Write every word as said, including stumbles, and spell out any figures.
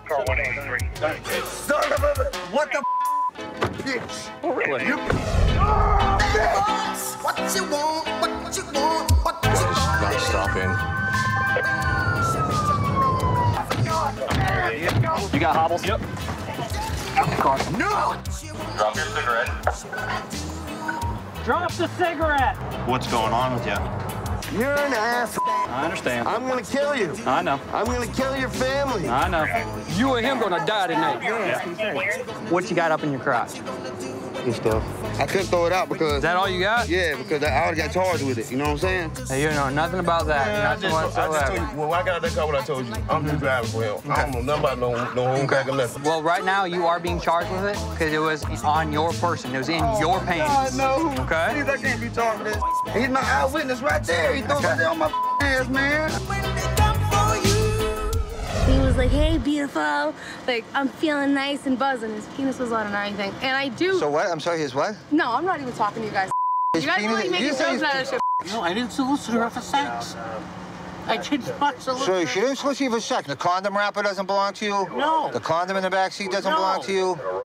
Car one eighty-three. Son of a... What the bitch? Oh, really? You... Oh, bitch! What you want? What you want? What you want? Not stopping. You got hobbles? Yep. No! Drop your cigarette. Drop the cigarette. What's going on with you? You're an ass. I understand. I'm gonna kill you. I know. I'm gonna kill your family. I know. You and him gonna die tonight. What you got up in your crotch? Good stuff. I couldn't throw it out because... Is that all you got? Yeah, because I already got charged with it. You know what I'm saying? Hey, you know nothing about that. Man, I nothing just, I just whatsoever. told you, well, I got that car, what I told you. I'm just driving for him. I don't know nothing about no, no home crack or nothing. Well, right now you are being charged with it because it was on your person. It was in your pants. No. Okay? Please, I can't be charged with this. He's my eyewitness right there. He threw Okay. it on my ass, man. He was like, hey, beautiful. Like, I'm feeling nice and buzzing. His penis was out and everything. And I do. So what? I'm sorry, his what? No, I'm not even talking to you guys. His You guys penis- really making you say jokes his out of shit. No, I didn't solicit her for sex. I did not solicit So her. she didn't solicit you for sex. The condom wrapper doesn't belong to you? No. The condom in the back seat doesn't No. belong to you?